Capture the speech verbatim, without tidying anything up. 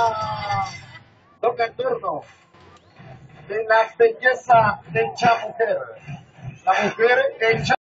nocturno de la belleza hecha mujer. La mujer hecha